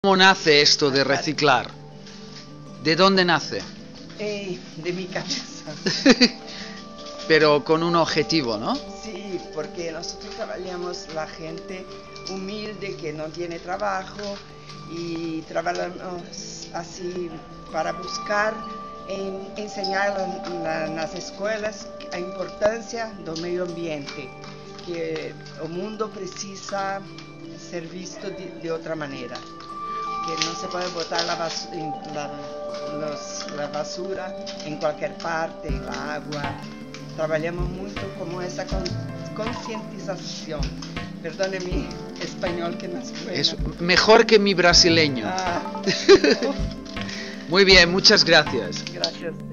¿Cómo nace esto de reciclar? ¿De dónde nace? De mi cabeza. Pero con un objetivo, ¿no? Sí, porque nosotros trabajamos la gente humilde que no tiene trabajo y trabajamos así para buscar enseñar en las escuelas a importância do meio ambiente, que o mundo precisa ser visto de outra maneira, que não se pode botar la basura em qualquer parte, a água. Trabalhamos muito como essa concientização. Perdone mi español que no suena. Es mejor que mi brasileño. Ah. Muy bien, muchas gracias. Gracias.